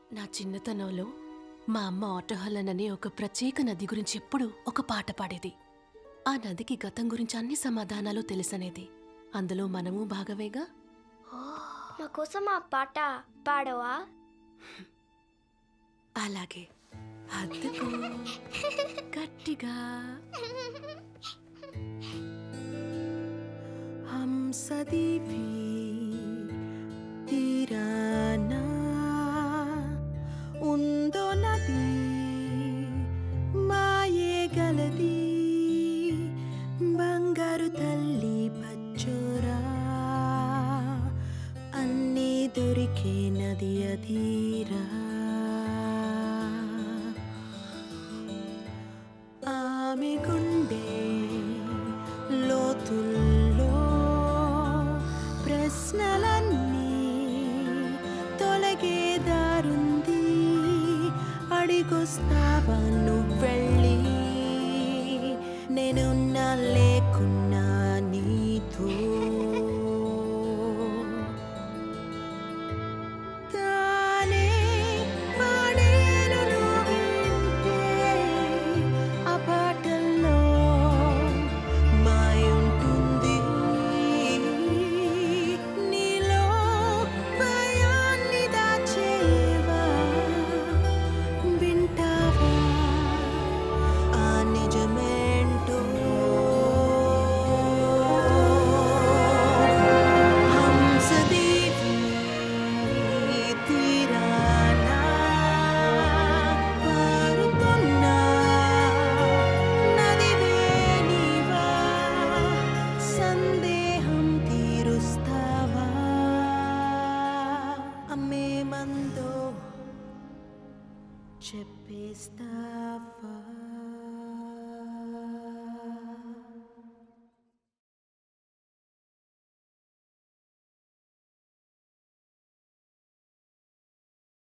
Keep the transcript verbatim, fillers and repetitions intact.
నా చిన్నతనంలో మా అమ్మ ఆటోహలన్ అనే ఒక ప్రత్యేక నది గురించి ఎప్పుడు ఒక పాట పాడేది. ఆ నదికి గతం గురించి అన్ని సమాధానాలు తెలుసనేది. అందులో మనము భాగమేగా. మా కోసం ఆ పాట పాడవా? అలాగే అద్దుకో గట్టిగా. హంసదీవి తీరానా ఉందో నది మాయే గలది బంగారు తల్లి పచ్చోరా అన్నీ దొరికే నది అధీరా. ఆమె గుండె లోతుల్లో ప్రశ్నలన్నీ తొలగే దారుంది. అడిగొస్తావా నువ్వెళ్ళి నేనున్నా లేకున్నా నీతో. చెప్పేస్తావా?